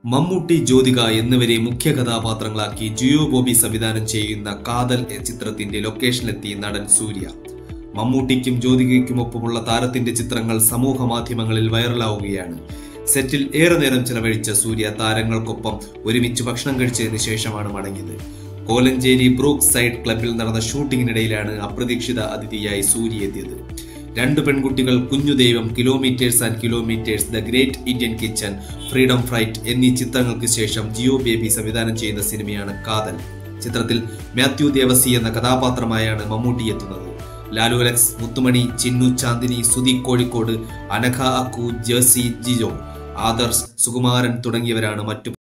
മമ്മൂട്ടി, ജ്യോതിക എന്നിവരെ മുഖ്യ കഥാപാത്രങ്ങളാക്കി ജിയോ ബോബി സംവിധാനം ചെയ്യുന്ന കാതൽ ചിത്രത്തിന്റെ ലൊക്കേഷനിലെത്തി നടൻ സൂര്യ. മമ്മൂട്ടിക്കും ജ്യോതികയ്ക്കുമൊപ്പമുള്ള താരത്തിന്റെ ചിത്രങ്ങൾ സമൂഹ മാധ്യമങ്ങളിൽ വൈറലാവുകയാണ്. സെറ്റിൽ ഏറെ നേരം ചെലവഴിച്ച സൂര്യ താരങ്ങൾക്കൊപ്പം ഒരുമിച്ച് ഭക്ഷണം കഴിച്ചതിന് ശേഷമാണ് മടങ്ങിയത്. കോലഞ്ചേരി ബ്രൂക്ക് സൈഡ് ക്ലബിൽ നടന്ന ഷൂട്ടിങ്ങിനിടയിലാണ് അപ്രതീക്ഷിത അതിഥിയായി സൂര്യ എത്തിയത്. രണ്ട് പെൺകുട്ടികൾ, കുഞ്ഞു ദൈവം, kilometres and kilometres, the great Indian kitchen, freedom fight എന്നീ ചിത്രങ്ങൾക്ക് ശേഷം ജിയോ ബേബി സംവിധാനം ചെയ്യുന്ന സിനിമയാണ് കാതൽ. ചിത്രത്തിൽ മാത്യു ദേവസി എന്ന കഥാപാത്രമായാണ് മമ്മൂട്ടി എത്തുന്നത്. ലാലു അലക്സ്, മുത്തുമണി, ചിന്നു ചാന്ദിനി, സുധി കോഴിക്കോട്, അനഘ അക്കു, ജേഴ്സി ജിജോ, ആദർശ്, സുകുമാരൻ തുടങ്ങിയവരാണ് മറ്റു